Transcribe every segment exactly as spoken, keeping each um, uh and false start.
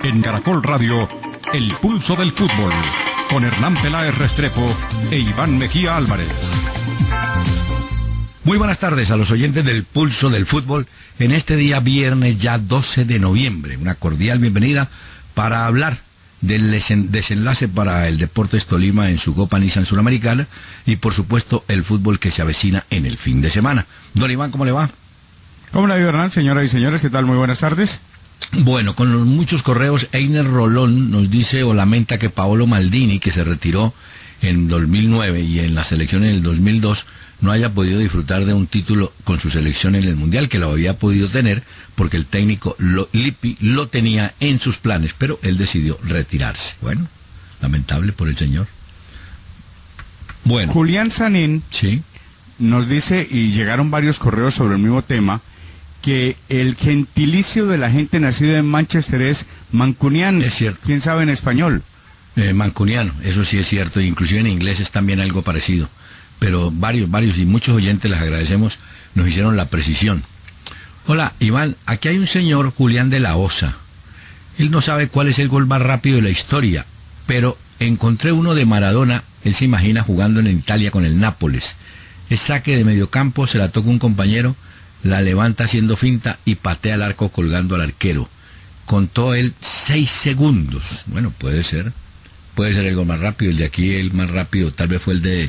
En Caracol Radio, El Pulso del Fútbol, con Hernán Peláez Restrepo e Iván Mejía Álvarez. Muy buenas tardes a los oyentes del Pulso del Fútbol en este día viernes ya doce de noviembre. Una cordial bienvenida para hablar del desenlace para el Deportes Tolima en su Copa Nissan Suramericana y por supuesto el fútbol que se avecina en el fin de semana. Don Iván, ¿cómo le va? ¿Cómo le va, Hernán? Señoras y señores, ¿qué tal? Muy buenas tardes. Bueno, con los muchos correos, Einer Rolón nos dice o lamenta que Paolo Maldini, que se retiró en dos mil nueve y en la selección en el dos mil dos, no haya podido disfrutar de un título con su selección en el Mundial, que lo había podido tener porque el técnico lo, Lippi lo tenía en sus planes, pero él decidió retirarse. Bueno, lamentable por el señor. Bueno. Julián Sanín sí. nos dice, y llegaron varios correos sobre el mismo tema, que el gentilicio de la gente nacida en Manchester es mancunians. Es cierto. ¿Quién sabe en español? Eh, mancuniano, eso sí es cierto, inclusive en inglés es también algo parecido. Pero varios, varios y muchos oyentes, les agradecemos, nos hicieron la precisión. Hola, Iván, aquí hay un señor, Julián de la Osa. Él no sabe cuál es el gol más rápido de la historia, pero encontré uno de Maradona. Él se imagina jugando en Italia con el Nápoles. Es saque de mediocampo, se la toca un compañero, la levanta haciendo finta y patea al arco colgando al arquero. Contó él seis segundos. Bueno, puede ser. Puede ser el gol más rápido. El de aquí, el más rápido, tal vez fue el de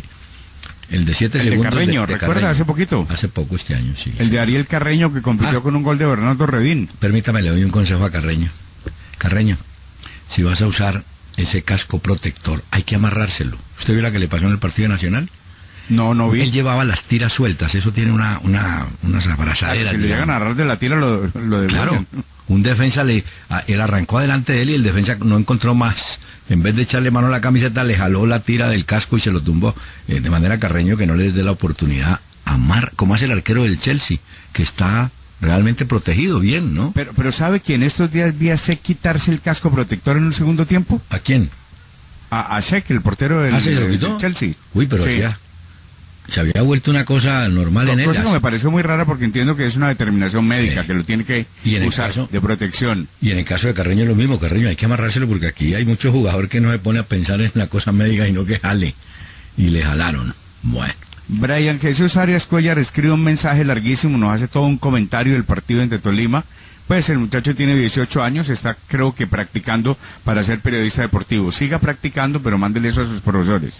el de siete el segundos. De Carreño, de, de ¿recuerda? Carreño. Hace poquito. Hace poco este año, sí. El de Ariel Carreño, que compitió ah, con un gol de Bernardo Redín. Permítame, le doy un consejo a Carreño. Carreño, si vas a usar ese casco protector, hay que amarrárselo. ¿Usted vio la que le pasó en el Partido Nacional? No, no vi. Él llevaba las tiras sueltas, eso tiene una, una, unas abrazaderas. Si le llegan a agarrar de la tira, lo, lo de Claro, un defensa, le, a, él arrancó adelante de él y el defensa no encontró más. En vez de echarle mano a la camiseta, le jaló la tira del casco y se lo tumbó. Eh, de manera, Carreño, que no les dé la oportunidad a amar, como hace el arquero del Chelsea, que está realmente protegido bien, ¿no? Pero, pero ¿sabe que en estos días vi a Cech quitarse el casco protector en un segundo tiempo? ¿A quién? A, a Cech, el portero del, ¿Ah, se lo del, quitó? del Chelsea. Uy, pero sí. ya se había vuelto una cosa normal en él. Cosa que me pareció muy rara porque entiendo que es una determinación médica, eh, que lo tiene que usar caso, de protección. Y en el caso de Carreño es lo mismo. Carreño hay que amarrárselo porque aquí hay muchos jugadores que no se pone a pensar en la cosa médica, sino que jale. Y le jalaron. Bueno. Brian Jesús Arias Cuellar escribe un mensaje larguísimo, nos hace todo un comentario del partido entre Tolima. Pues el muchacho tiene dieciocho años, está creo que practicando para ser periodista deportivo. Siga practicando, pero mándele eso a sus profesores.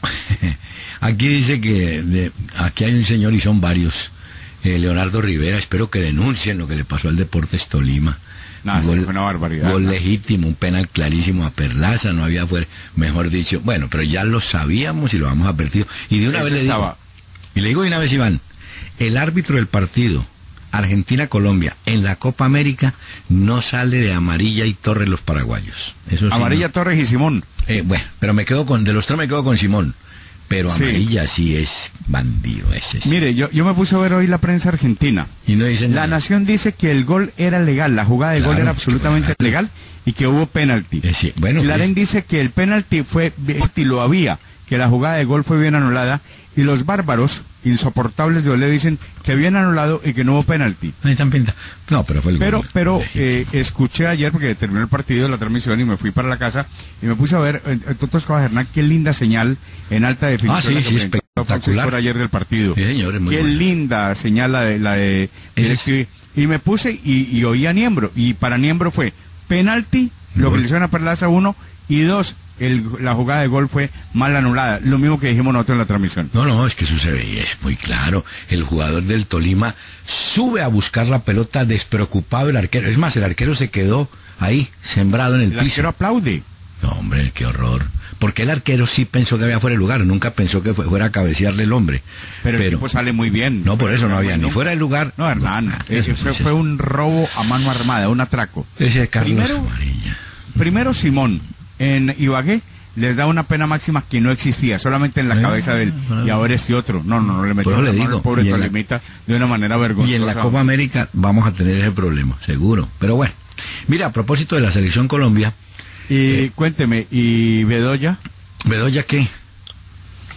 Aquí dice que de, aquí hay un señor y son varios. Eh, Leonardo Rivera, espero que denuncien lo que le pasó al Deportes Tolima. No, gol, fue una barbaridad. Gol ¿no? legítimo, un penal clarísimo a Perlaza, no había fuera, mejor dicho. Bueno, pero ya lo sabíamos y lo habíamos advertido. Y de una Eso vez le estaba. digo, y le digo de una vez, Iván, el árbitro del partido Argentina-Colombia en la Copa América no sale de Amarilla y Torres los paraguayos. Eso sí, Amarilla, no. Torres y Simón. Eh, bueno, pero me quedo con, de los tres me quedo con Simón. Pero sí. Amarilla sí es bandido ese. Sí. Mire, yo, yo me puse a ver hoy la prensa argentina. Y no dicen La nada. Nación dice que el gol era legal, la jugada de Claro, gol era absolutamente que legal y que hubo penalti. Eh, sí, bueno, Clarín pues, dice que el penalti fue, y lo había, que la jugada de gol fue bien anulada, y los bárbaros insoportables de Olé dicen que bien anulado y que no hubo penalti. ahí están pinta. No, pero fue el Pero, gol. pero eh, escuché ayer, porque terminó el partido, la transmisión, y me fui para la casa, y me puse a ver, en otras cosas, Hernán, qué linda señal en alta definición. Ah, sí, la que sí, presentó Fox espectacular. Sport ayer del partido. Sí, señor, es muy Qué bueno. linda señal la de, la de DirecTV. Y me puse y, y oí a Niembro, y para Niembro fue penalti, lo Gol. que le hicieron a Perlaza uno, y dos, el, la jugada de gol fue mal anulada, lo mismo que dijimos nosotros en la transmisión. No, no, es que eso se veía, es muy claro. El jugador del Tolima sube a buscar la pelota despreocupado el arquero. Es más, el arquero se quedó ahí, sembrado en el, El piso. arquero aplaude. No, hombre, qué horror. Porque el arquero sí pensó que había fuera de lugar, nunca pensó que fue, fuera a cabecearle el hombre. Pero, Pero el tipo sale muy bien. no, por eso no había bueno. ni fuera de lugar. No, Hernán, No, ese eso, fue, ese, fue un robo a mano armada, un atraco. Ese es Carlos Primero- Amarilla. Primero Simón, en Ibagué, les da una pena máxima que no existía, solamente en la Eh, cabeza de él. bueno. Y ahora este otro. No, no, no le metió Por eso la le mano digo, al pobre y en la- Tolimita de una manera vergonzosa. Y en la Copa América vamos a tener ese problema, seguro. Pero bueno, mira, a propósito de la selección Colombia, Y eh, cuénteme, ¿y Bedoya? ¿Bedoya qué?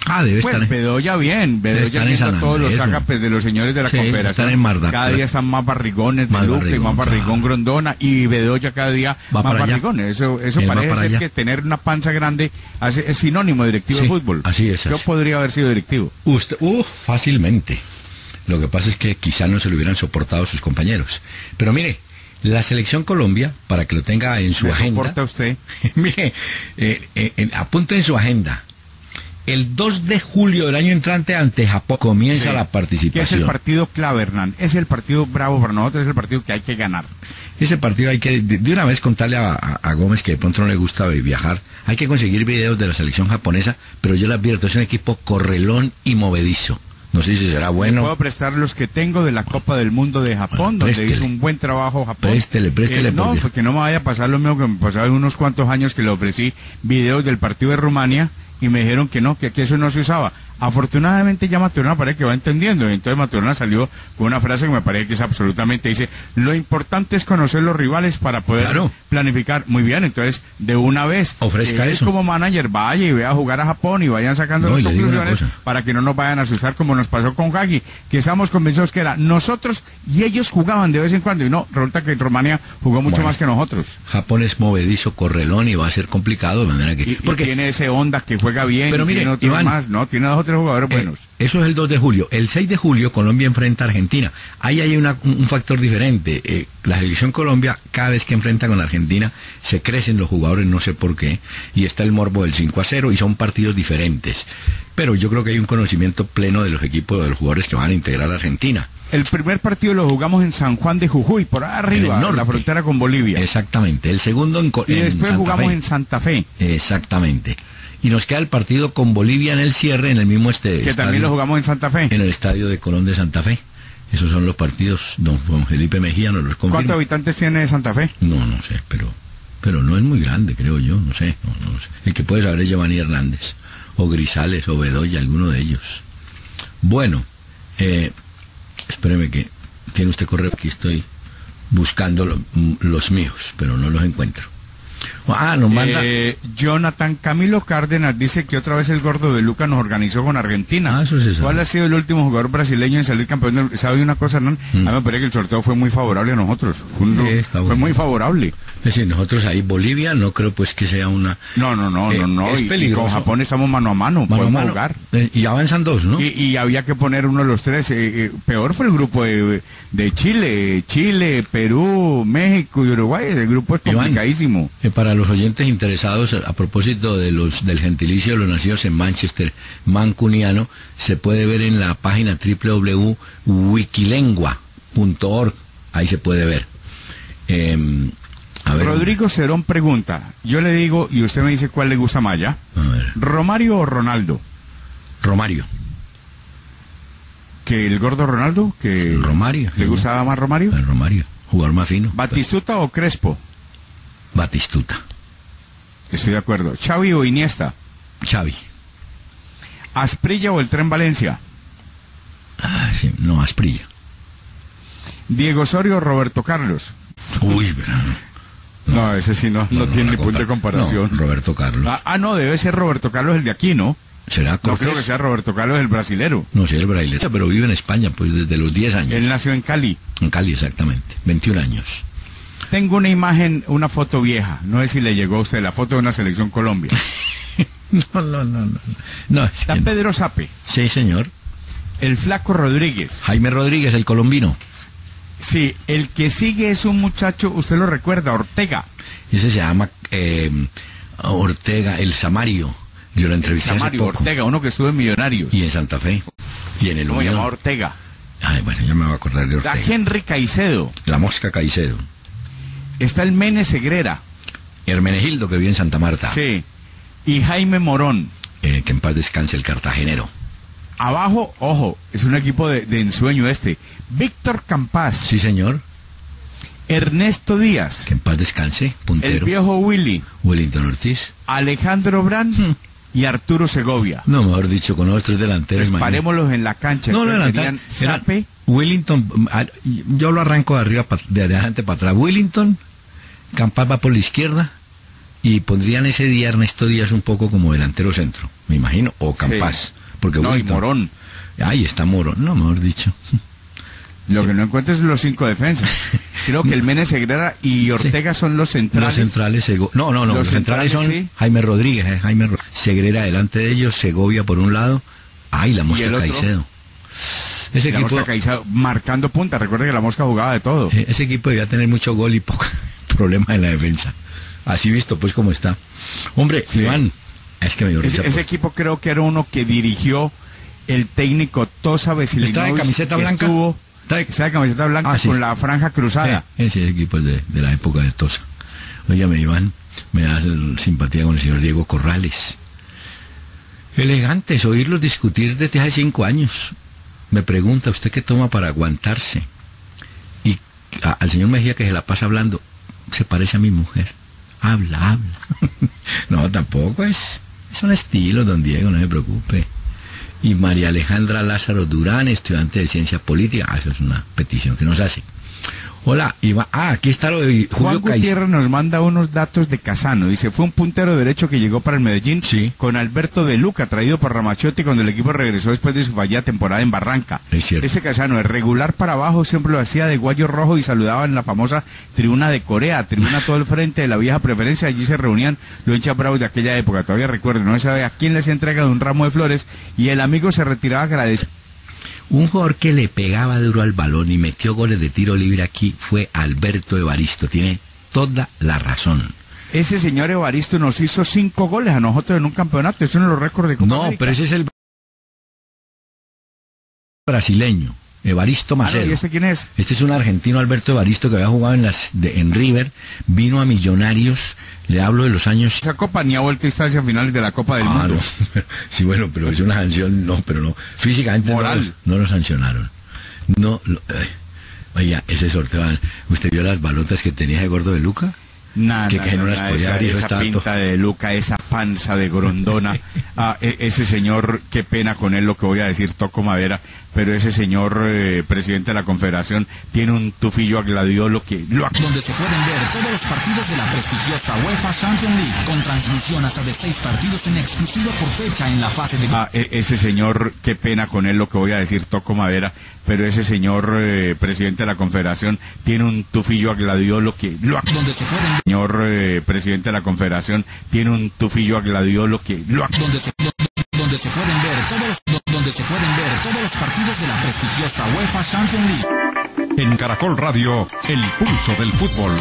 Ah, debe Pues estar. Bedoya bien, Debe Bedoya estar en viendo San todos los Andrés, ágapes de los señores de la Sí, Confederación. están en Marda- Cada día están más barrigones de Más Luque y barrigón, más barrigón claro. Grondona, y Bedoya cada día Va más para allá. barrigones. Eso, eso Él va parece para ser allá. que tener una panza grande hace- es sinónimo de directivo Sí, de fútbol. así es, Yo así. podría haber sido directivo. Usted, uh, fácilmente. Lo que pasa es que quizá no se lo hubieran soportado sus compañeros. Pero mire, la selección Colombia, para que lo tenga en su ¿Me agenda. soporta usted? Mire, eh, eh, eh, apunte en su agenda. El dos de julio del año entrante ante Japón comienza Sí. la Que es participación. el partido clave, Hernán. Es el partido bravo para nosotros, es el partido que hay que ganar. Ese partido hay que, de, de una vez contarle a, a- a Gómez que de pronto no le gusta viajar. Hay que conseguir videos de la selección japonesa, pero yo le advierto, es un equipo correlón y movedizo. No sé si será bueno. Puedo prestar los que tengo de la Copa del Mundo de Japón, Bueno, donde préstele. hizo un buen trabajo Japón. Préstele, préstele, Eh, no, porque- porque no me vaya a pasar lo mismo que me pasó hace unos cuantos años, que le ofrecí videos del partido de Rumania y me dijeron que no, que aquí eso no se usaba. Afortunadamente ya Maturana parece que va entendiendo, y entonces Maturana salió con una frase que me parece que es absolutamente, dice, lo importante es conocer los rivales para poder Claro. planificar. Muy bien, entonces de una vez, Ofrezca él eso. como manager vaya y vea a jugar a Japón y vayan sacando No, y las le digo una conclusiones cosa. para que no nos vayan a asustar como nos pasó con Hagi, que estábamos convencidos que era nosotros y ellos jugaban de vez en cuando, y no, resulta que Rumania jugó mucho Bueno. más que nosotros. Japón es movedizo, correlón y va a ser complicado de manera que... Y, y porque tiene ese Honda que juega bien, Pero y mire, tiene otros Iván, más, ¿no? Tiene dos o tres jugadores Eh, buenos. eso es el dos de julio. El seis de julio Colombia enfrenta a Argentina. Ahí hay una- un, un factor diferente. Eh, la selección Colombia, cada vez que enfrenta con Argentina, se crecen los jugadores, no sé por qué, y está el morbo del cinco a cero, y son partidos diferentes. Pero yo creo que hay un conocimiento pleno de los equipos, de los jugadores que van a integrar a Argentina. El primer partido lo jugamos en San Juan de Jujuy, por arriba, En el norte. la frontera con Bolivia. Exactamente. El segundo en, Co- Y en después Santa jugamos Fe. en Santa Fe, Exactamente. Y nos queda el partido con Bolivia en el cierre, en el mismo este que estadio, también lo jugamos en Santa Fe. en el estadio de Colón de Santa Fe. Esos son los partidos, don Juan Felipe Mejía nos los confirma. ¿Cuántos habitantes tiene Santa Fe? No, no sé, pero pero no es muy grande, creo yo, no sé, no, no sé. El que puede saber es Giovanni Hernández, o Grisales, o Bedoya, alguno de ellos. Bueno, eh, espéreme que tiene usted correo, aquí estoy buscando lo- los míos, pero no los encuentro. Ah, nos manda... Eh, Jonathan Camilo Cárdenas dice que otra vez el gordo de Luca nos organizó con Argentina. Ah, eso sí sabe. ¿Cuál ha sido el último jugador brasileño en salir campeón? del- ¿Sabe una cosa, Hernán? Mm. A mí me parece que el sorteo fue muy favorable a nosotros. Fue, un- Sí, está fue bueno. muy favorable. Es decir, nosotros ahí, Bolivia, no creo pues que sea una... No, no, no, Eh, no, no. es y- y, peligroso. con Japón estamos mano a mano, Mano a podemos mano. jugar. Eh, y avanzan dos, ¿no? Y, y había que poner uno de los tres. eh, eh, peor fue el grupo de, de Chile. Chile, Perú, México y Uruguay. El grupo es Iván, complicadísimo. Eh, para los oyentes interesados, a, a propósito de los del gentilicio de los nacidos en Manchester, mancuniano, se puede ver en la página doble u doble u doble u punto wikilengua punto org. Ahí se puede ver. Eh, a ver. Rodrigo Cerón pregunta. Yo le digo y usted me dice cuál le gusta más, ¿ya? A ver. ¿Romario o Ronaldo? Romario. ¿Que el gordo Ronaldo? ¿Que El Romario. le gustaba más Romario? El Romario. Jugador más fino. ¿Batistuta o Crespo? Batistuta. Estoy de acuerdo. ¿Xavi o Iniesta? Xavi. ¿Asprilla o el Tren Valencia? Ah, sí, no, Asprilla. ¿Diego Osorio o Roberto Carlos? Uy, verano. No, ese sí no, no, tiene ni punto de comparación. No, Roberto Carlos. Ah, ah, no, debe ser Roberto Carlos el de aquí, ¿no? ¿Será No Cortés? creo que sea Roberto Carlos el brasilero. No sé, el braileta, pero vive en España, pues desde los diez años. Él nació en Cali. En Cali, exactamente. veintiún años. Tengo una imagen, una foto vieja. No sé si le llegó a usted la foto de una selección Colombia. No, no, no, no. No, es Está que no. Pedro Sape, Sí, señor. el Flaco Rodríguez. Jaime Rodríguez, el colombino. Sí, el que sigue es un muchacho, usted lo recuerda, Ortega. Ese se llama eh, Ortega, el Samario. Yo lo entrevisté hace Samario poco. Ortega, uno que estuvo en Millonarios. Y en Santa Fe. Y en el ¿Cómo se llama Unión. Ortega? Ay, bueno, ya me voy a acordar de Está Ortega. Henry Caicedo. La Mosca Caicedo. Está el Mene Segrera. Hermenegildo, que vive en Santa Marta. Sí. Y Jaime Morón. Eh, que en paz descanse el cartagenero. Abajo, ojo, es un equipo de, de ensueño este. Víctor Campás. Sí, señor. Ernesto Díaz. Que en paz descanse. El Puntero. viejo Willy. Wellington Ortiz. Alejandro Brand. Hmm. Y Arturo Segovia. No, mejor dicho, con los tres delanteros. Pues imagínate. parémoslos en la cancha. No, no, Entonces no, serían era- Sape. Wellington, ah, yo lo arranco de arriba, pa- de adelante para atrás. Wellington, Campás va por la izquierda y pondrían ese día Ernesto Díaz un poco como delantero centro, me imagino, o Campas, Sí. porque No, y Wilton- Morón. Ahí está Morón, no, mejor dicho. Lo que no encuentro es los cinco defensas. Creo que el Mene Segrera y Ortega son los centrales. Los centrales, Sego- no, no, no, los, Los centrales, centrales, son sí. Jaime Rodríguez, eh, Jaime Ro- Segrera delante de ellos, Segovia por un lado, ay, la Mosca el otro? Caicedo. Ese La equipo, Mosca Caicedo marcando punta. Recuerde que la Mosca jugaba de todo. eh, ese equipo debía tener mucho gol y poco problema en la defensa. Así visto, pues, como está. Hombre, Sí. Iván, es que me dio risa Ese, ese por- equipo creo que era uno que dirigió el técnico Tosa Vesilinovic. ¿Está de camiseta que blanca? Estuvo, Está de- está de camiseta blanca Ah, sí. con la franja cruzada. Eh, ese equipo es de, de la época de Tosa. Óigame, Iván, me da simpatía con el señor Diego Corrales. Elegantes oírlos discutir desde hace cinco años. Me pregunta, ¿usted qué toma para aguantarse? Y a- al señor Mejía, que se la pasa hablando, se parece a mi mujer. Habla, habla. No, tampoco es. Es un estilo, don Diego, no se preocupe. Y María Alejandra Lázaro Durán, estudiante de Ciencia Política. Ah, eso es una petición que nos hace. Hola, Iván. Ah, aquí está lo de Juan Julio Caicedo. Gutiérrez nos manda unos datos de Casano. Dice, fue un puntero derecho que llegó para el Medellín Sí. con Alberto De Luca, traído por Ramachotti cuando el equipo regresó después de su fallida temporada en Barranca. Es cierto. Este Casano, es regular para abajo, siempre lo hacía de guayo rojo y saludaba en la famosa tribuna de Corea, tribuna todo el frente de la vieja preferencia. Allí se reunían los hinchas bravos de aquella época. Todavía recuerdo, no se sabe a quién le hacía entrega de un ramo de flores y el amigo se retiraba agradecido. Un jugador que le pegaba duro al balón y metió goles de tiro libre aquí fue Alberto Evaristo. Tiene toda la razón. Ese señor Evaristo nos hizo cinco goles a nosotros en un campeonato. Es uno de los récords de Copa No, América. pero ese es el brasileño, Evaristo Ah, no, Macedo. ¿y este quién es? Este es un argentino, Alberto Evaristo, que había jugado en las de- en River, vino a Millonarios, le hablo de los años... Esa copa ni ha vuelto a instancias finales de la Copa del Ah, Mundo. no. Sí, bueno, pero es una sanción, no, pero no, físicamente no Moral. los, no lo sancionaron. No, lo, eh, oiga, ese sorteo, ¿usted vio las balotas que tenía de Gordo de Luca? Nada, Que- que no las podía esa, abrir, eso esa estaba pinta todo- de Luca, esa panza de Grondona. Ah, e- ese señor, qué pena con él lo que voy a decir, toco madera, pero ese señor eh, presidente de la Confederación tiene un tufillo a gladiolo que lo ac- donde se pueden ver todos los partidos de la prestigiosa UEFA Champions League, con transmisión hasta de seis partidos en exclusiva por fecha en la fase de... Ah, e- ese señor, qué pena con él lo que voy a decir, toco madera, pero ese señor eh, presidente de la Confederación tiene un tufillo a gladiolo que lo ac- donde se pueden ver, señor eh, presidente de la Confederación tiene un tufillo a gladiolo que lo ac- donde se, donde se pueden ver todos los, donde se pueden ver todos los partidos de la prestigiosa UEFA Champions League. En Caracol Radio, el pulso del fútbol.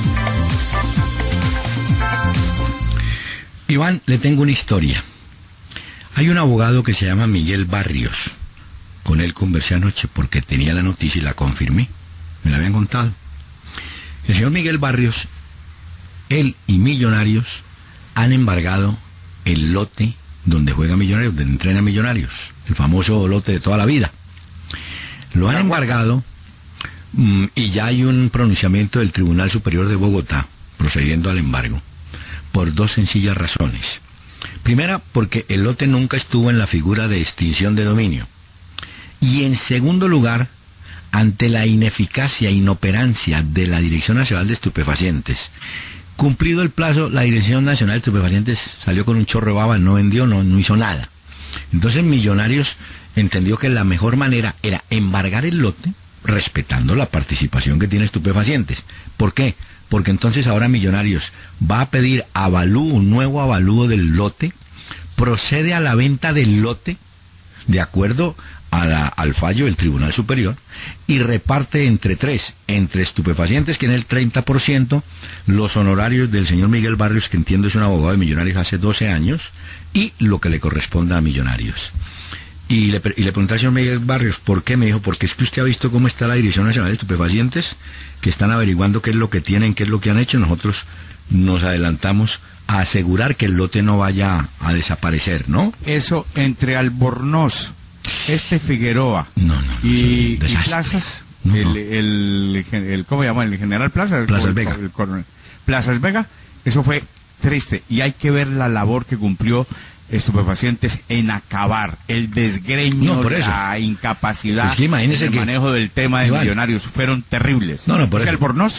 Iván, le tengo una historia. Hay un abogado que se llama Miguel Barrios. Con él conversé anoche porque tenía la noticia y la confirmé. Me la habían contado. El señor Miguel Barrios, él y Millonarios han embargado el lote donde juega Millonarios, donde entrena Millonarios. El famoso lote de toda la vida. Lo han embargado mm, y ya hay un pronunciamiento del Tribunal Superior de Bogotá procediendo al embargo por dos sencillas razones. Primera, porque el lote nunca estuvo en la figura de extinción de dominio. Y en segundo lugar, ante la ineficacia e inoperancia de la Dirección Nacional de Estupefacientes. Cumplido el plazo, la Dirección Nacional de Estupefacientes salió con un chorro de baba, no vendió, no, no hizo nada. Entonces Millonarios entendió que la mejor manera era embargar el lote, respetando la participación que tiene Estupefacientes. ¿Por qué? Porque entonces ahora Millonarios va a pedir avalúo, un nuevo avalúo del lote, procede a la venta del lote, de acuerdo a la, al fallo del Tribunal Superior, y reparte entre tres, entre Estupefacientes, que en el treinta por ciento, los honorarios del señor Miguel Barrios, que entiendo es un abogado de Millonarios hace doce años, y lo que le corresponda a Millonarios. Y le, y le pregunté al señor Miguel Barrios, ¿por qué? Me dijo, porque es que usted ha visto cómo está la Dirección Nacional de Estupefacientes, que están averiguando qué es lo que tienen, qué es lo que han hecho. Nosotros nos adelantamos a asegurar que el lote no vaya a desaparecer, ¿no? Eso entre Albornoz, este Figueroa No, no, no, y, eso es un y desastre. Plazas, No, el, no. El, el, el- ¿cómo se llama? El general Plaza. el- Plazas el- Vega. el coronel. Plazas Vega, eso fue triste. Y hay que ver la labor que cumplió Estupefacientes en acabar el desgreño, No, por eso. la incapacidad, Pues que imagínese el que- manejo del tema de Iván. Millonarios fueron terribles. No, no, por Ese eso. Albornoz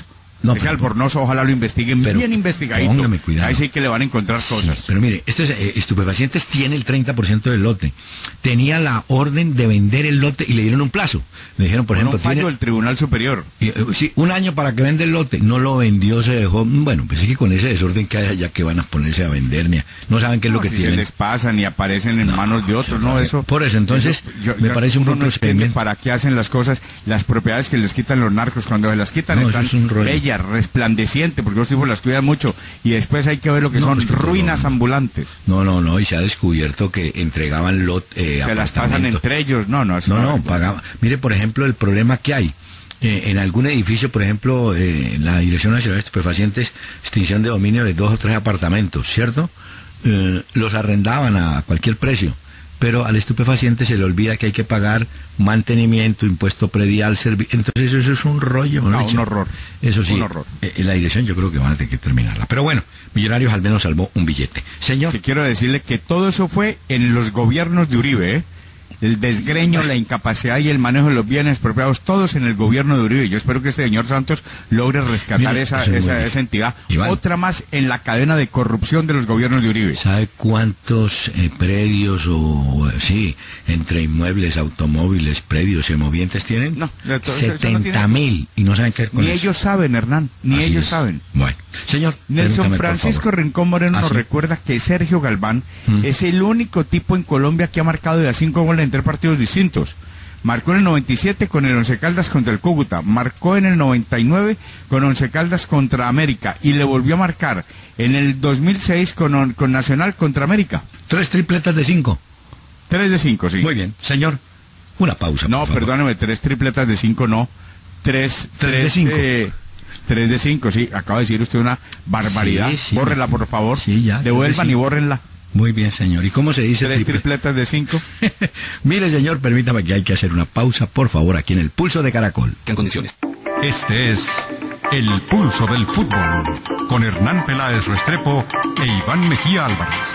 No, Ese pero- albornoz, ojalá lo investiguen pero bien investigadito. póngame cuidado. Ahí sí que le van a encontrar Sí, cosas. pero mire, este es, eh, estupefacientes tiene el treinta por ciento del lote. Tenía la orden de vender el lote y le dieron un plazo. Le dijeron, por Con ejemplo, un fallo tiene, del Tribunal Superior. y, eh, sí, un año para que venda el lote. No lo vendió, se dejó. Bueno, pues es que con ese desorden que hay allá, que van a ponerse a vender, ni a- no saben qué es No, lo que si tienen. se les pasan y aparecen en No, manos de otros, ¿no? Eso. por eso, entonces, me parece un uno buen no entiende procedimiento. para qué hacen las cosas, las propiedades que les quitan los narcos, cuando se las quitan No, eso están es un rollo. bellas, resplandecientes, porque los tipos las cuidan mucho, y después hay que ver lo que No, son es que todo ruinas no. ambulantes. No, no, no, y se ha descubierto que entregaban lot, eh, Se las pasan apartamentos. entre ellos, no, no, es No, una no, vergüenza. pagaba. Mire, por ejemplo, el problema que hay. Eh, en algún edificio, por ejemplo, eh, en la Dirección Nacional de Estupefacientes, extinción de dominio de dos o tres apartamentos, ¿cierto? Eh, los arrendaban a cualquier precio, pero al estupefaciente se le olvida que hay que pagar mantenimiento, impuesto predial, servicio. Entonces eso es un rollo. ¿no? No, un horror. Eso sí, Un horror. eh, en la dirección yo creo que van a tener que terminarla. Pero bueno, Millonarios al menos salvó un billete. Señor. Que quiero decirle que todo eso fue en los gobiernos de Uribe, ¿eh? El desgreño, la incapacidad y el manejo de los bienes expropiados, todos en el gobierno de Uribe. Yo espero que este señor Santos logre rescatar Mire, esa, eso es esa, muy bien. esa entidad. Iván. Otra más en la cadena de corrupción de los gobiernos de Uribe. ¿Sabe cuántos eh, predios o, o, sí, entre inmuebles, automóviles, predios semovientes tienen? No, de todo eso- eso no setenta tiene- mil y no saben qué hacer con Ni eso. ellos saben, Hernán, ni Así ellos es. saben. Bueno, señor. Nelson permítame, por Francisco favor. Rincón Moreno ¿Ah, nos sí? recuerda que Sergio Galván Mm. es el único tipo en Colombia que ha marcado de a cinco goles en tres partidos distintos. Marcó en el noventa y siete con el Once Caldas contra el Cúcuta, marcó en el noventa y nueve con Once Caldas contra América y le volvió a marcar en el dos mil seis con, con Nacional contra América. Tres tripletas de cinco. Tres de cinco, sí. Muy bien, señor. Una pausa. No, por favor. perdóneme, tres tripletas de cinco no. Tres, Tres de tres, cinco. eh, tres de cinco, sí. Acaba de decir usted una barbaridad. Sí, sí. Bórrela, por favor. Sí, ya, tres de Devuelvan y cinco. bórrenla. Muy bien, señor. ¿Y cómo se dice Tres triple? tripletas de cinco. Mire, señor, permítame que hay que hacer una pausa, por favor, aquí en el Pulso de Caracol. En condiciones. Este es El Pulso del Fútbol, con Hernán Peláez Restrepo e Iván Mejía Álvarez.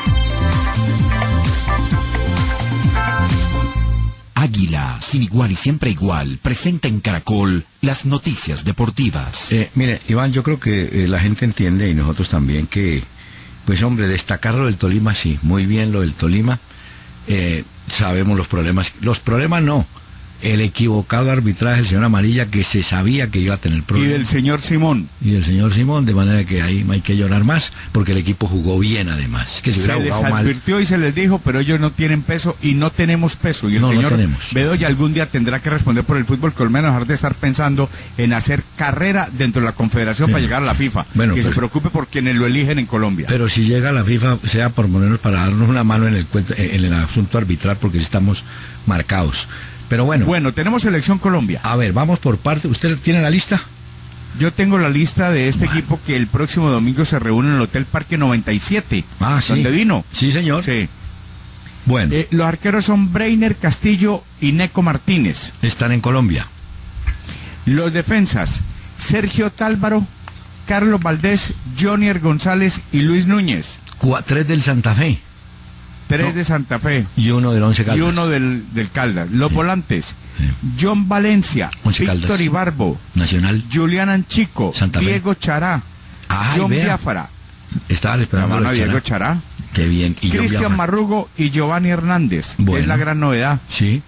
Águila, sin igual y siempre igual, presenta en Caracol las noticias deportivas. Eh, mire, Iván, yo creo que eh, la gente entiende y nosotros también que, pues hombre, destacar lo del Tolima, sí, muy bien lo del Tolima. Eh, sabemos los problemas, los problemas no, el equivocado arbitraje del señor Amarilla que se sabía que iba a tener Y problemas. del señor Simón. Y del señor Simón, de manera que ahí no hay que llorar más, porque el equipo jugó bien además. Que si Se hubiera les jugado mal, advirtió y se les dijo, pero ellos no tienen peso y no tenemos peso. Y el No, no señor tenemos. Bedoya algún día tendrá que responder por el fútbol colombiano, dejar de estar pensando en hacer carrera dentro de la confederación Sí. para llegar a la FIFA. Bueno, que se pues- preocupe por quienes lo eligen en Colombia. pero si llega la FIFA, sea por ponernos para darnos una mano en el, cuento- en el asunto arbitral, porque sí estamos marcados. Pero bueno, Bueno, tenemos Selección Colombia. a ver, vamos por parte. ¿Usted tiene la lista? Yo tengo la lista de este equipo que el próximo domingo se reúne en el Hotel Parque noventa y siete. Ah, sí. ¿Dónde vino? Sí, señor. Sí. Bueno, Eh, los arqueros son Breiner Castillo y Neco Martínez. están en Colombia. Los defensas, Sergio Tálvaro, Carlos Valdés, Jonier González y Luis Núñez. Cua- tres del Santa Fe Tres No. de Santa Fe y uno del Once Caldas. y uno del, del Caldas. Los volantes, John Valencia, Once Víctor Caldas. Ibarbo, Nacional. Julián Anchico, Santa Fe. Diego Chará, Ay, John vea. Biafara, Estaba esperando hermano a Diego Chará. Chará, Qué bien. Y John Cristian Biafra. Marrugo y Giovanni Hernández, que Bueno. es la gran novedad. Sí,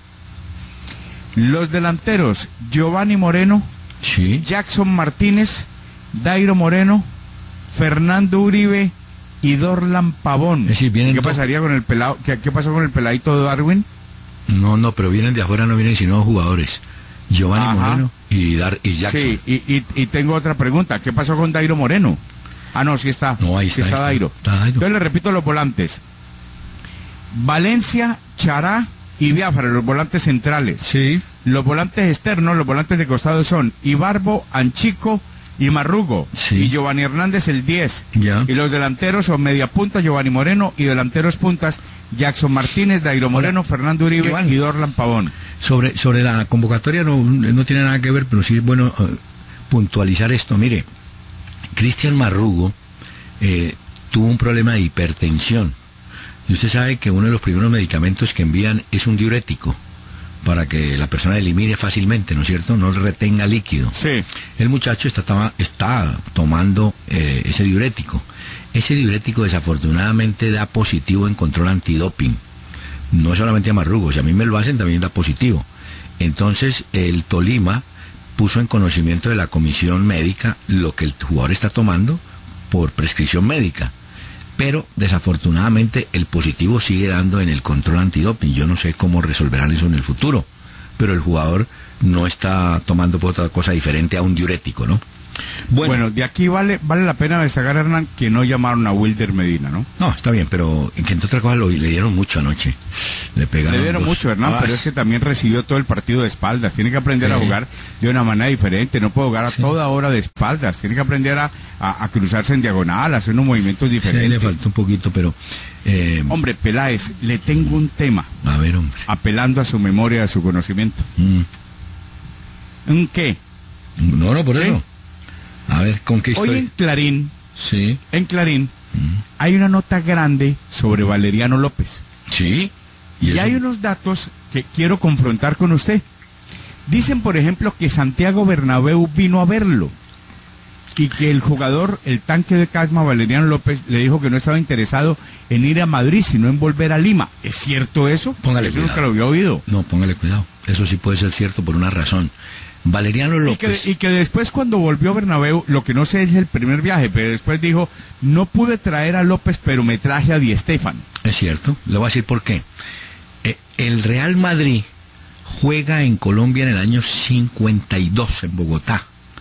Los delanteros, Giovanni Moreno, sí. Jackson Martínez, Dairo Moreno, Fernando Uribe y Dorlan Pavón. Es decir, vienen ¿Qué to- pasaría con el pelado? ¿Qué, qué pasó con el peladito de Darwin? No, no, pero vienen de afuera, no vienen sino jugadores. Giovanni Ajá. Moreno y, Dar y Jackson. Sí, y, y, y tengo otra pregunta. ¿Qué pasó con Dairo Moreno? Ah, no, sí está. No, ahí Sí está, está ahí Dairo. está. Está Dairo. Entonces le repito los volantes. Valencia, Chará y Biafra, los volantes centrales. Sí. Los volantes externos, los volantes de costado son Ibarbo, Anchico y Marrugo. Sí. Y Giovanni Hernández el diez. Ya. Y los delanteros son media punta Giovanni Moreno y delanteros puntas Jackson Martínez, Dairo Moreno, Fernando Uribe Iván. y Dorlan Pavón. Sobre, sobre la convocatoria no, no tiene nada que ver, pero sí es bueno eh, puntualizar esto. Mire, Cristian Marrugo eh, tuvo un problema de hipertensión. Y usted sabe que uno de los primeros medicamentos que envían es un diurético. para que la persona elimine fácilmente, ¿no es cierto? No retenga líquido. Sí. El muchacho está, toma- está tomando eh, ese diurético. Ese diurético desafortunadamente da positivo en control antidoping. No solamente a Marrugo, si a mí me lo hacen también da positivo. Entonces el Tolima puso en conocimiento de la comisión médica lo que el jugador está tomando por prescripción médica. Pero desafortunadamente el positivo sigue dando en el control antidoping. Yo no sé cómo resolverán eso en el futuro, pero el jugador no está tomando por otra cosa diferente a un diurético, ¿no? Bueno, Bueno, de aquí vale vale la pena destacar, Hernán, que no llamaron a Wilder Medina, ¿no? no, está bien, pero que entre otras cosas lo, le dieron mucho anoche. Le pegaron. Le dieron dos. mucho, Hernán, Ah, pero es que también recibió todo el partido de espaldas. Tiene que aprender Sí. a jugar de una manera diferente. No puede jugar a Sí. toda hora de espaldas. Tiene que aprender a, a- a cruzarse en diagonal, a hacer unos movimientos sí, diferentes. le faltó un poquito, pero... eh, Hombre, Peláez, le tengo un tema, a ver, hombre. apelando a su memoria, a su conocimiento. Mm. ¿Un qué? No, no, por Sí. eso. A ver, ¿con qué Hoy historia? en Clarín, Sí. en Clarín, Mm. hay una nota grande sobre Valeriano López. Sí. Y, eso? hay unos datos que quiero confrontar con usted. Dicen, por ejemplo, que Santiago Bernabéu vino a verlo y que el jugador, el tanque de Casma, Valeriano López, le dijo que no estaba interesado en ir a Madrid, sino en volver a Lima. ¿Es cierto eso? Póngale Eso cuidado. nunca lo había oído. No, póngale cuidado. Eso sí puede ser cierto por una razón. Valeriano Y que, López... y que después cuando volvió Bernabéu, lo que no sé es el primer viaje, pero después dijo, no pude traer a López, pero me traje a Di Stéfano. Es cierto, le voy a decir por qué. Eh, el Real Madrid juega en Colombia en el año cincuenta y dos, en Bogotá.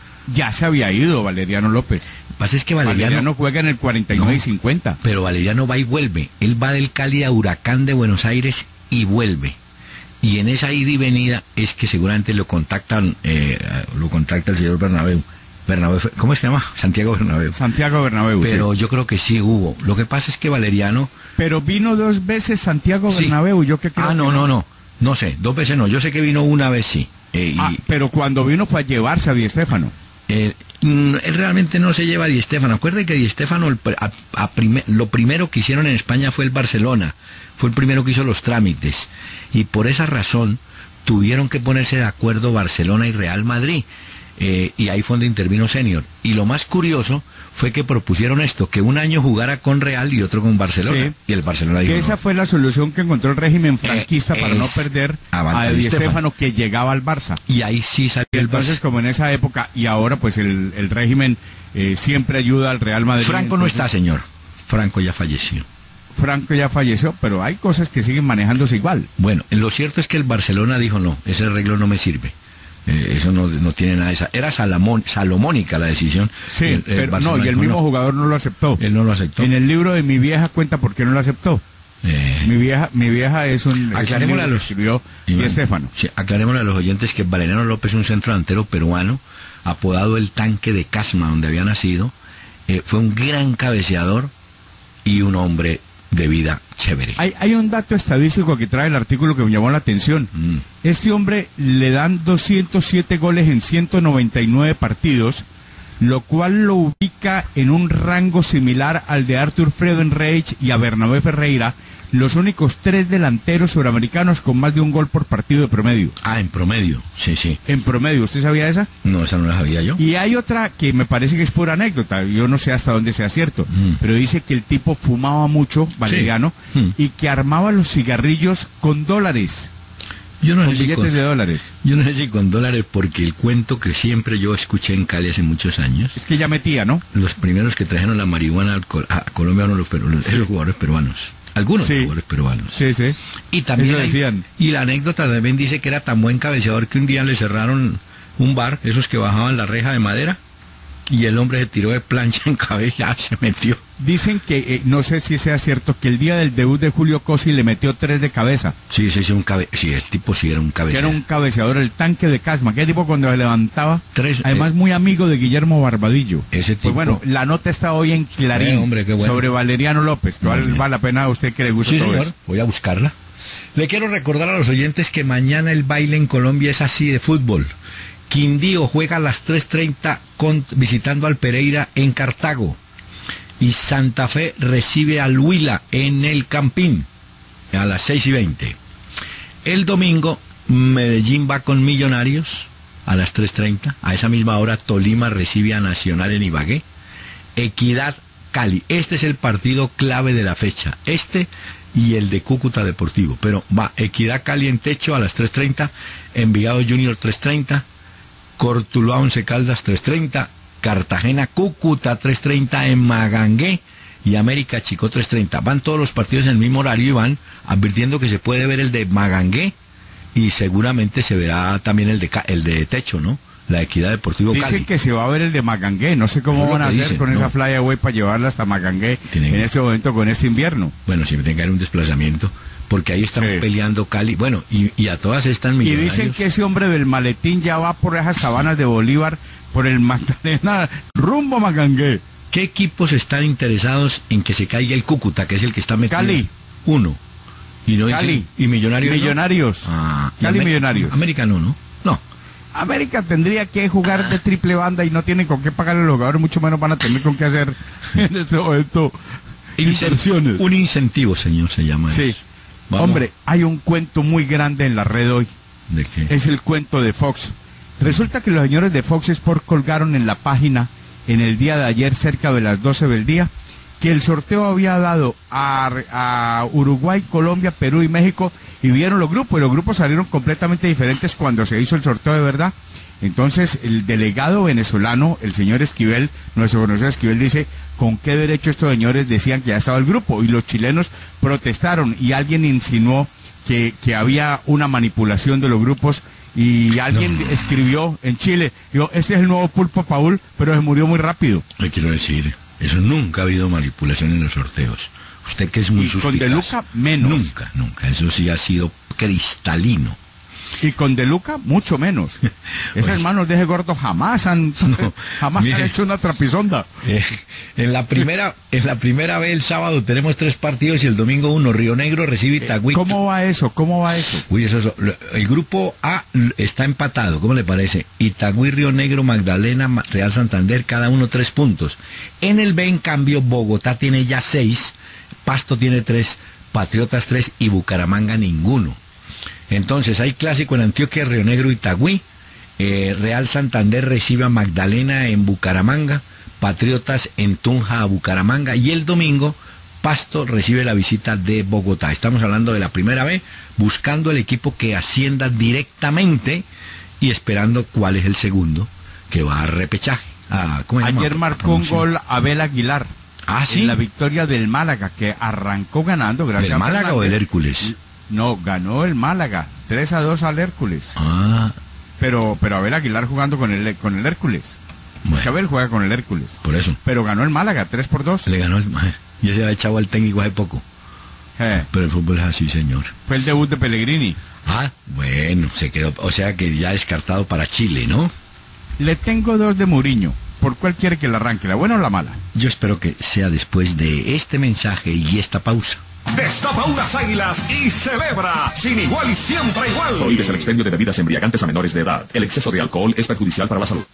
Ya se había ido Valeriano López. Lo que pasa es que Valeriano... Valeriano juega en el cuarenta y nueve y No. cincuenta. Pero Valeriano va y vuelve. Él va del Cali a Huracán de Buenos Aires y vuelve. Y en esa ida y venida es que seguramente lo contactan, eh, lo contacta el señor Bernabéu. Bernabéu, fue- ¿cómo se llama? Santiago Bernabéu. Santiago Bernabéu. Pero sí. yo creo que sí hubo. Lo que pasa es que Valeriano... Pero vino dos veces Santiago Sí. Bernabéu, yo que creo Ah, no, que no, no. No sé, dos veces no. Yo sé que vino una vez sí. Eh, y, Ah, pero cuando vino fue a llevarse a Di Stéfano. Eh, mm, él realmente no se lleva a Di Stéfano. Acuerde que Di Stéfano, el pr- a- a prime- lo primero que hicieron en España fue el Barcelona. Fue el primero que hizo los trámites. Y por esa razón tuvieron que ponerse de acuerdo Barcelona y Real Madrid. Eh, y ahí fue donde intervino Senior. Y lo más curioso fue que propusieron esto, que un año jugara con Real y otro con Barcelona. Sí. Y el Barcelona dijo Que esa no. fue la solución que encontró el régimen franquista Eh, para no es- perder a Val- a a Di Di Stéfano. Stéfano, que llegaba al Barça. Y ahí sí salió el Entonces, Barça. como en esa época, y ahora pues el, el régimen eh, siempre ayuda al Real Madrid. Franco no Entonces, está, señor. Franco ya falleció. Franco ya falleció, pero hay cosas que siguen manejándose igual. Bueno, lo cierto es que el Barcelona dijo no, ese arreglo no me sirve. Eh, eso no, no tiene nada de esa. Era Salamón, salomónica la decisión. Sí, El- el pero no, Barcelona y el dijo, mismo no. jugador no lo aceptó. Él no lo aceptó. En el libro de mi vieja cuenta por qué no lo aceptó. Eh, Mi vieja, mi vieja es un, es un Aclarémosle libro a que los- escribió Di Iván, Stéfano. sí, aclarémosle a los oyentes que Valeriano López, un centro delantero peruano, apodado el tanque de Casma, donde había nacido, eh, fue un gran cabeceador y un hombre de vida chévere. Hay, hay un dato estadístico que trae el artículo que me llamó la atención. Mm. Este hombre le dan doscientos siete goles en ciento noventa y nueve partidos, lo cual lo ubica en un rango similar al de Arthur Friedenreich y a Bernabé Ferreira, los únicos tres delanteros suramericanos con más de un gol por partido de promedio. Ah, en promedio, sí, sí. En promedio, ¿usted sabía esa? No, esa no la sabía yo. Y hay otra que me parece que es pura anécdota, yo no sé hasta dónde sea cierto, Mm. pero dice que el tipo fumaba mucho, Valeriano, Sí. Mm. y que armaba los cigarrillos con dólares, Yo no con sé si billetes con- de dólares. Yo no sé si con dólares, porque el cuento que siempre yo escuché en Cali hace muchos años, Es que ya metía, ¿no? los primeros que trajeron la marihuana al Col- a Colombia fueron los, peru- los jugadores peruanos. Algunos Sí. jugadores peruanos. Sí, sí. Y también Eso hay- decían. y la anécdota también dice que era tan buen cabeceador que un día le cerraron un bar, esos que bajaban la reja de madera, y el hombre se tiró de plancha en cabeza, se metió. Dicen que, eh, no sé si sea cierto, que el día del debut de Julio Cosi le metió tres de cabeza. Sí, sí, sí, un cabe sí, el tipo sí era un Que cabeceador. era un cabeceador, el tanque de Casma. Que tipo cuando se levantaba, Tres, además eh, muy amigo de Guillermo Barbadillo. Ese tipo- Pues bueno, la nota está hoy en Clarín Eh, hombre, qué bueno. sobre Valeriano López. Que Muy vale, bien. vale la pena a usted que le guste Sí, todo señor, eso. voy a buscarla. Le quiero recordar a los oyentes que mañana el baile en Colombia es así de fútbol. Quindío juega a las tres treinta con, visitando al Pereira en Cartago. Y Santa Fe recibe al Huila en el Campín a las seis y veinte. El domingo Medellín va con Millonarios a las tres treinta. A esa misma hora Tolima recibe a Nacional en Ibagué. Equidad Cali. Este es el partido clave de la fecha. Este y el de Cúcuta Deportivo. Pero va Equidad Cali en Techo a las tres treinta. Envigado Junior tres treinta. Cortuluá Once Caldas tres treinta. Cartagena Cúcuta tres treinta en Magangué. Y América Chico tres treinta. Van todos los partidos en el mismo horario y van advirtiendo que se puede ver el de Magangué y seguramente se verá también el de el de Techo, ¿no? La Equidad Deportivo Cali. Dicen que se va a ver el de Magangué. No sé cómo van a hacer dicen, con no. esa flyaway para llevarla hasta Magangué Tienen... en este momento con este invierno. Bueno, siempre tiene que haber un desplazamiento porque ahí están sí. peleando Cali. Bueno, y, y a todas estas Millonarios. Y dicen que ese hombre del maletín ya va por esas sabanas de Bolívar, por el Magdalena, rumbo a Magangué. ¿Qué equipos están interesados en que se caiga el Cúcuta, que es el que está metido? Cali. Uno. Y, no Cali. Dice, ¿Y Millonarios? Millonarios. No? Ah, Cali Amer Millonarios. América no, ¿no? No. América tendría que jugar de triple banda y no tienen con qué pagarle a los jugadores, mucho menos van a tener con qué hacer en este momento inversiones. Un incentivo, señor, se llama sí. eso. Vamos. Hombre, hay un cuento muy grande en la red hoy. ¿De qué? Es el cuento de Fox. Resulta que los señores de Fox Sports colgaron en la página en el día de ayer, cerca de las doce del día, que el sorteo había dado a, a Uruguay, Colombia, Perú y México, y vieron los grupos, y los grupos salieron completamente diferentes cuando se hizo el sorteo de verdad. Entonces, el delegado venezolano, el señor Esquivel, nuestro conocido Esquivel, dice, ¿con qué derecho estos señores decían que ya estaba el grupo? Y los chilenos protestaron, y alguien insinuó que, que había una manipulación de los grupos, y alguien no. escribió en Chile, digo, este es el nuevo Pulpo Paul, pero se murió muy rápido. Le quiero decir, eso nunca ha habido manipulación en los sorteos. Usted que es muy y suspicaz. Con De Luca menos. Nunca, nunca. Eso sí ha sido cristalino. Y con De Luca mucho menos. Esas manos de ese gordo jamás han no, jamás mire, han hecho una trapisonda. Eh, en la primera en la primera vez el sábado tenemos tres partidos y el domingo uno. Río Negro recibe Itagüí. ¿Cómo va eso? ¿Cómo va eso? Uy, eso, eso el grupo A está empatado. ¿Cómo le parece? Itagüí, Río Negro, Magdalena, Real Santander, cada uno tres puntos. En el B, en cambio, Bogotá tiene ya seis, Pasto tiene tres, Patriotas tres y Bucaramanga ninguno. Entonces hay clásico en Antioquia, Río Negro, Itagüí, eh, Real Santander recibe a Magdalena en Bucaramanga, Patriotas en Tunja a Bucaramanga y el domingo Pasto recibe la visita de Bogotá. Estamos hablando de la primera vez, buscando el equipo que ascienda directamente y esperando cuál es el segundo que va a repechaje. Ah, ¿cómo se llama? Ayer marcó un gol Abel Aguilar. Ah, sí. En la victoria del Málaga, que arrancó ganando. Gracias ¿Del Málaga a o del Hércules? No, ganó el Málaga, tres a dos al Hércules. Ah. Pero, pero Abel Aguilar jugando con el, con el Hércules. Bueno. Es que Abel juega con el Hércules. Por eso. Pero ganó el Málaga, tres por dos. Le ganó el... Ya se ha echado al técnico hace poco. Eh. Pero el fútbol es así, señor. Fue el debut de Pellegrini. Ah, bueno, se quedó... O sea que ya descartado para Chile, ¿no? Le tengo dos de Mourinho. ¿Por cuál quiere que la arranque, la buena o la mala? Yo espero que sea después de este mensaje y esta pausa. Destapa unas águilas y celebra sin igual y siempre igual. Prohíbes el expendio de bebidas embriagantes a menores de edad. El exceso de alcohol es perjudicial para la salud.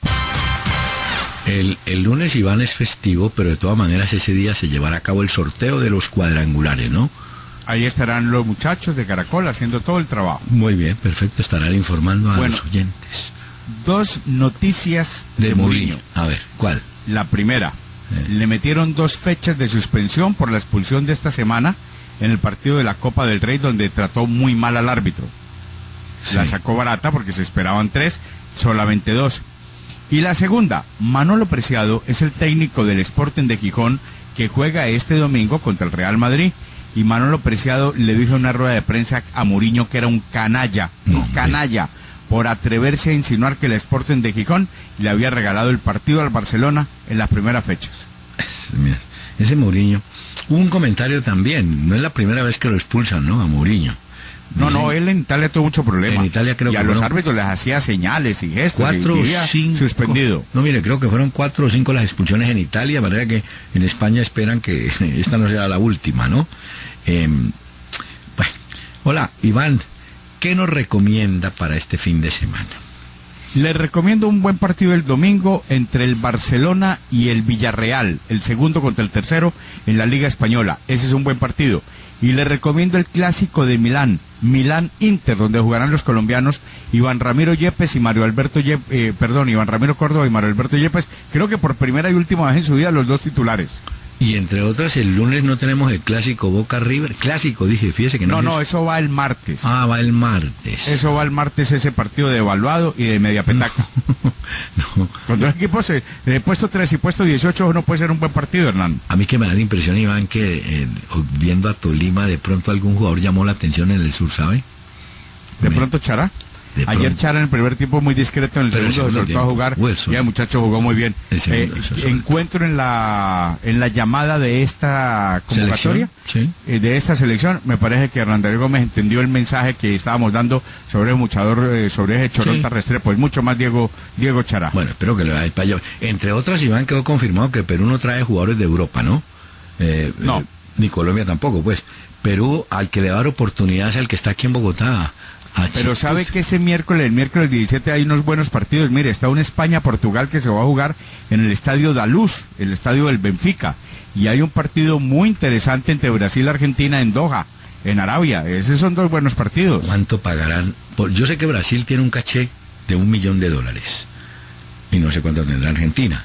El, el lunes, Iván, es festivo, pero de todas maneras ese día se llevará a cabo el sorteo de los cuadrangulares, ¿no? Ahí estarán los muchachos de Caracol haciendo todo el trabajo. Muy bien, perfecto, estarán informando a bueno, los oyentes. Dos noticias de, de Mourinho. A ver, ¿cuál? La primera, eh. le metieron dos fechas de suspensión por la expulsión de esta semana en el partido de la Copa del Rey, donde trató muy mal al árbitro. Sí. La sacó barata porque se esperaban tres, solamente dos. Y la segunda, Manolo Preciado es el técnico del Sporting de Gijón que juega este domingo contra el Real Madrid. Y Manolo Preciado le dijo en una rueda de prensa a Mourinho que era un canalla, no, un canalla, por atreverse a insinuar que el Sporting de Gijón le había regalado el partido al Barcelona en las primeras fechas. Mira, ese Mourinho, un comentario también, no es la primera vez que lo expulsan, ¿no? A Mourinho. No, no, él en Italia tuvo mucho problema. En Italia creo y que a los fueron... árbitros les hacía señales y gestos. Cuatro o cinco... suspendido. No, mire, creo que fueron cuatro o cinco las expulsiones en Italia, de manera que en España esperan que esta no sea la última, ¿no? Eh, bueno, hola, Iván, ¿qué nos recomienda para este fin de semana? Les recomiendo un buen partido el domingo entre el Barcelona y el Villarreal, el segundo contra el tercero en la Liga Española. Ese es un buen partido. Y le recomiendo el clásico de Milán, Milán-Inter, donde jugarán los colombianos Iván Ramiro Yepes y Mario Alberto Yepes, eh, perdón, Iván Ramiro Córdoba y Mario Alberto Yepes, creo que por primera y última vez en su vida los dos titulares. Y entre otras, el lunes no tenemos el clásico Boca River. Clásico, dije, fíjese que no. No, es no, eso. eso va el martes. Ah, va el martes. Eso va el martes, ese partido de evaluado y de media petaca. No. Cuando el equipo se de puesto tres y puesto dieciocho no puede ser un buen partido, Hernán. A mí que me da la impresión, Iván, que eh, viendo a Tolima, de pronto algún jugador llamó la atención en el sur, ¿sabe? De Me- pronto Chará. de Ayer pronto. Chará en el primer tiempo muy discreto, en el Pero el segundo se segundo soltó a tiempo, jugar Wilson. y el muchacho jugó muy bien. El segundo, Eh, eso es. encuentro en la en la llamada de esta convocatoria, ¿Selección? Sí. eh, de esta selección, me parece que Hernán Darío Gómez entendió el mensaje que estábamos dando sobre el muchador, eh, sobre ese Choronta Sí. Restrepo, es mucho más Diego Diego Chará. Bueno, espero que le vaya para allá. Entre otras, Iván, quedó confirmado que Perú no trae jugadores de Europa, ¿no? Eh, No. eh, ni Colombia tampoco, pues. Perú, al que le va a dar oportunidad es al que está aquí en Bogotá. a Pero Chiquit. sabe que ese miércoles, el miércoles diecisiete, hay unos buenos partidos. Mire, está un España-Portugal que se va a jugar en el estadio Daluz, el estadio del Benfica. Y hay un partido muy interesante entre Brasil y Argentina en Doha, en Arabia. Esos son dos buenos partidos. ¿Cuánto pagarán? Por- yo sé que Brasil tiene un caché de un millón de dólares. Y no sé cuánto tendrá Argentina.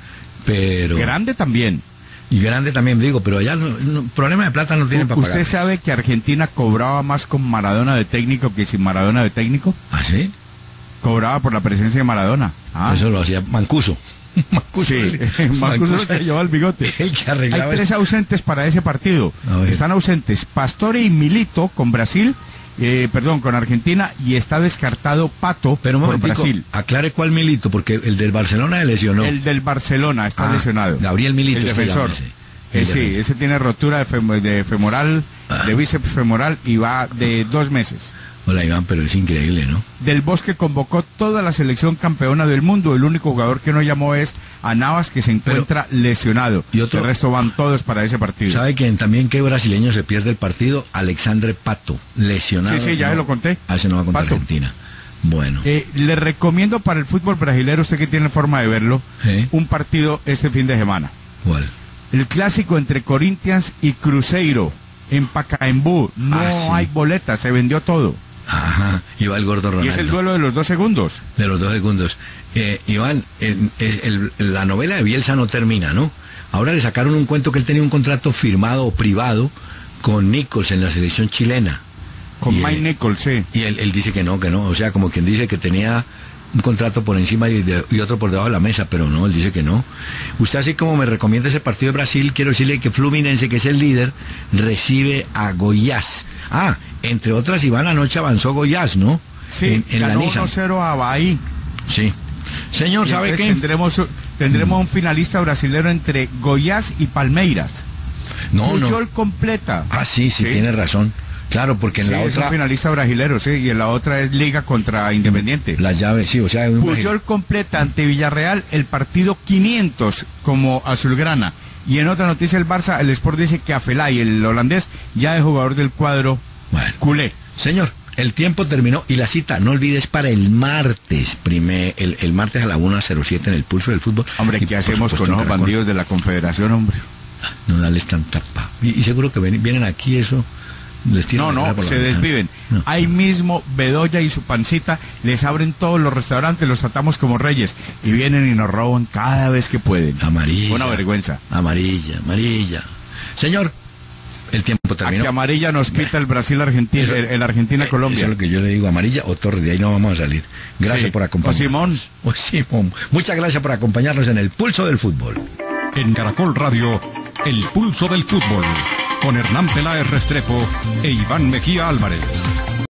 Pero... Grande también. Y grande también, digo, pero allá no, no- problema de plata no tienen para ¿Usted pagar. sabe que Argentina cobraba más con Maradona de técnico que sin Maradona de técnico? ¿Ah, sí? Cobraba por la presencia de Maradona. Ah, Eso lo hacía Mancuso. Mancuso. sí, Marcos es el que llevaba el bigote. El que Hay arreglaba el- tres ausentes para ese partido. A ver. Están ausentes Pastore y Milito con Brasil, eh, perdón, con Argentina, y está descartado Pato Pero un por momentico, Brasil. aclare cuál Milito, porque el del Barcelona se lesionó. El del Barcelona está Ah, lesionado. Gabriel Milito el es que defensor. llama ese. Eh, El sí, defensor. ese tiene rotura de, fem- de femoral, Ah. de bíceps femoral y va de dos meses. Hola, Iván, pero es increíble, ¿no? Del Bosque convocó toda la selección campeona del mundo. El único jugador que no llamó es a Navas, que se encuentra lesionado. ¿Y otro? El resto van todos para ese partido. ¿Sabe quién también qué brasileño se pierde el partido? Alexandre Pato, lesionado. Sí, sí, ya no, se lo conté. Ah, ese no va contra Pato. Argentina. Bueno. Eh, le recomiendo para el fútbol brasilero, usted que tiene forma de verlo, ¿Eh? un partido este fin de semana. ¿Cuál? El clásico entre Corinthians y Cruzeiro en Pacaembu. No Ah, sí. hay boletas, se vendió todo. Ajá, iba el gordo Ronaldo. Y es el duelo de los dos segundos. De los dos segundos. Eh, Iván, el- el- el- la novela de Bielsa no termina, ¿no? Ahora le sacaron un cuento que él tenía un contrato firmado o privado con Nichols en la selección chilena. Con Y, Mike eh, Nichols, sí. Y él, él dice que no, que no. O sea, como quien dice que tenía un contrato por encima y, de- y otro por debajo de la mesa, pero no, él dice que no. Usted, así como me recomienda ese partido de Brasil, quiero decirle que Fluminense, que es el líder, recibe a Goiás. Ah, entre otras, Iván, anoche avanzó Goiás, ¿no? Sí, en, en la ganó Nissan. uno cero a Bahí. Sí. Señor, Y ¿sabe entonces qué? Tendremos, tendremos un finalista brasilero entre Goiás y Palmeiras. No, no. Puyol completa. Ah, sí, sí, Sí. tiene razón. Claro, porque en Sí, la es un otra, finalista brasilero, sí, y en la otra es Liga contra Independiente. la llave, sí, o sea, hay un Puyol completa ante Villarreal el partido quinientos como azulgrana. Y en otra noticia el Barça, el Sport dice que Afelay, el holandés, ya es jugador del cuadro Bueno. culé. Señor, el tiempo terminó y la cita, no olvides, para el martes, primer, el, el martes a la una cero siete en el Pulso del Fútbol. Hombre, Y, ¿qué por hacemos supuesto, con en los Caracol. bandidos de la Confederación, hombre? No darles tanta pa. Y, y seguro que ven- vienen aquí, eso les tiran No, la cara no, por la se ventana. desviven. No. Ahí mismo Bedoya y su pancita les abren todos los restaurantes, los tratamos como reyes y vienen y nos roban cada vez que pueden. Amarilla. Una vergüenza. Amarilla, amarilla. Señor, el tiempo A terminó. que amarilla nos pita el Brasil-Argentina, Eso- el, el Argentina-Colombia. Eso es lo que yo le digo, amarilla o torre, de ahí no vamos a salir. Gracias Sí. por acompañarnos. O Simón. O Simón. Muchas gracias por acompañarnos en el Pulso del Fútbol. En Caracol Radio, El Pulso del Fútbol, con Hernán Peláez Restrepo e Iván Mejía Álvarez.